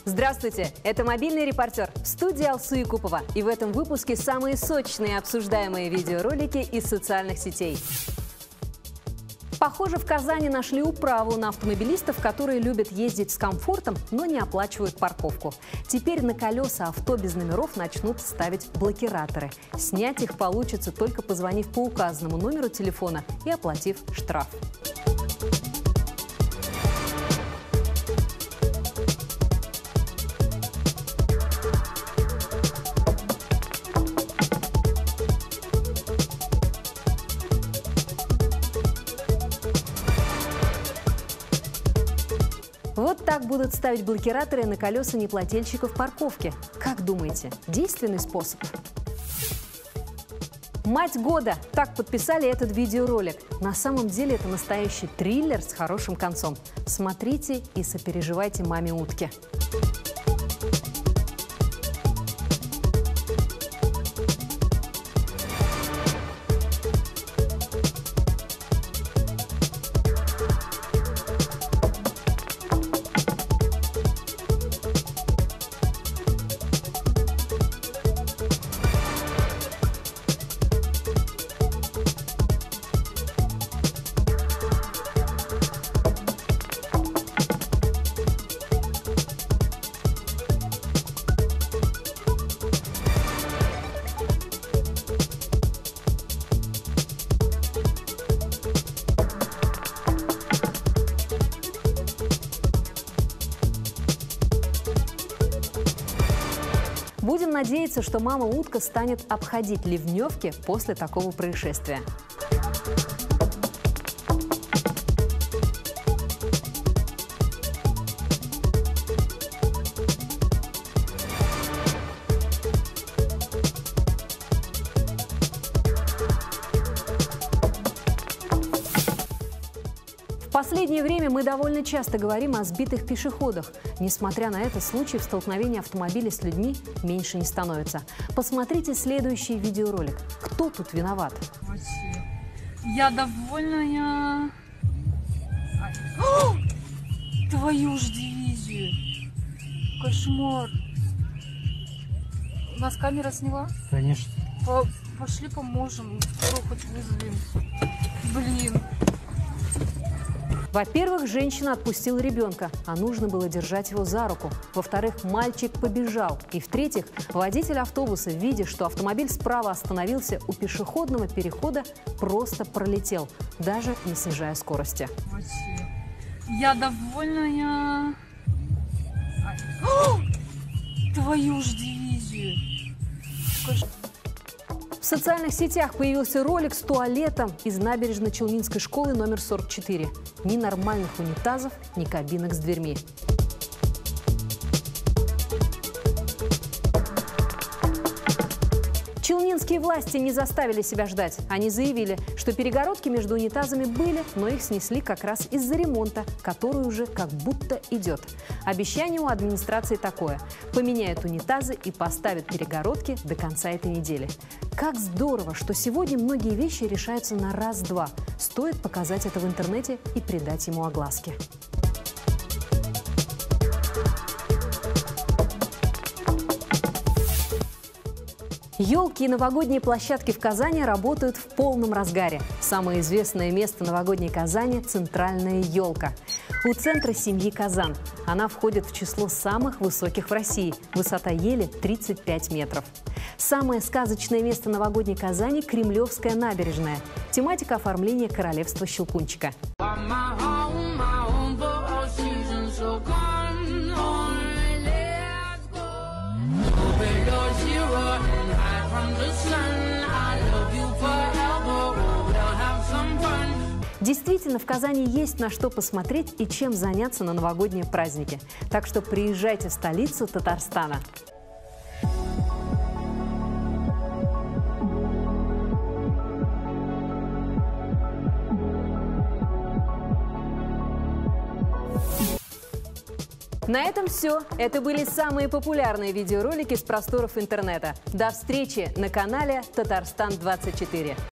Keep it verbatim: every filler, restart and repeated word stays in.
Здравствуйте, это «Мобильный репортер» в студии Алсу Якупова. И в этом выпуске самые сочные обсуждаемые видеоролики из социальных сетей. Похоже, в Казани нашли управу на автомобилистов, которые любят ездить с комфортом, но не оплачивают парковку. Теперь на колеса авто без номеров начнут ставить блокираторы. Снять их получится, только позвонив по указанному номеру телефона и оплатив штраф. Вот так будут ставить блокираторы на колеса неплательщиков парковки. Как думаете, действенный способ? «Мать года» – так подписали этот видеоролик. На самом деле это настоящий триллер с хорошим концом. Смотрите и сопереживайте маме утки. Будем надеяться, что мама-утка станет обходить ливневки после такого происшествия. В последнее время мы довольно часто говорим о сбитых пешеходах. Несмотря на это, случаев столкновения автомобиля с людьми меньше не становится. Посмотрите следующий видеоролик. Кто тут виноват? Я довольная. О! Твою ж дивизию. Кошмар. Нас камера сняла? Конечно. По Пошли поможем. Скоро хоть вызовем. Блин. Во-первых, женщина отпустила ребенка, а нужно было держать его за руку. Во-вторых, мальчик побежал. И в-третьих, водитель автобуса, видя, что автомобиль справа остановился у пешеходного перехода, просто пролетел, даже не снижая скорости. Я довольная. О! Твою ж дивизию. Кош... В социальных сетях появился ролик с туалетом из набережно-Челнинской школы номер сорок четыре. Ни нормальных унитазов, ни кабинок с дверьми. Челнинские власти не заставили себя ждать. Они заявили, что перегородки между унитазами были, но их снесли как раз из-за ремонта, который уже как будто идет. Обещание у администрации такое: поменяют унитазы и поставят перегородки до конца этой недели. Как здорово, что сегодня многие вещи решаются на раз-два. Стоит показать это в интернете и придать ему огласки. Елки и новогодние площадки в Казани работают в полном разгаре. Самое известное место новогодней Казани – центральная елка. У центра семьи Казан. Она входит в число самых высоких в России. Высота ели тридцать пять метров. Самое сказочное место новогодней Казани – Кремлевская набережная. Тематика оформления королевства Щелкунчика. Действительно, в Казани есть на что посмотреть и чем заняться на новогодние праздники. Так что приезжайте в столицу Татарстана. На этом все. Это были самые популярные видеоролики с просторов интернета. До встречи на канале Татарстан двадцать четыре.